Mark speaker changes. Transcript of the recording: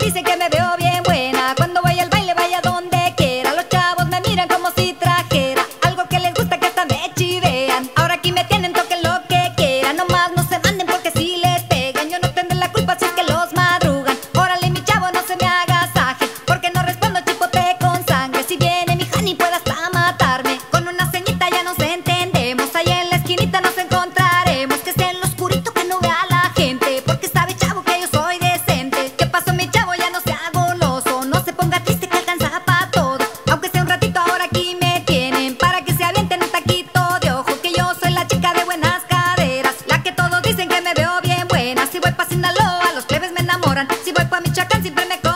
Speaker 1: dice que me veo bien buena. Cuando voy al baile, vaya donde quiera. Los chavos me miran como si trajera algo que les gusta, que hasta me chivean. Ahora aquí me tienen, toquen lo que quieran. Nomás no se manden porque si les pegan, yo no tendré la culpa si es que los madrugan. Órale, mi chavo, no se me agasaje, porque no respondo chipote con sangre. Si viene mi honey, puede hasta matarme. Con una ceñita ya nos entendemos. Ahí en la esquinita nos encontraremos. Que esté en lo oscurito, que no vea la gente, porque sabe, chavo, que yo soy decente. ¿Qué pasó, mi chavo? Ya no sea goloso, no se ponga triste, que alcanza pa' todo. Aunque sea un ratito, ahora aquí me tienen, para que se avienten un taquito de ojo. Que yo soy la chica de buenas caderas, la que todos dicen que me veo bien buena. Si voy pa' Sinaloa, los plebes me enamoran. Si voy pa' Michoacán, siempre me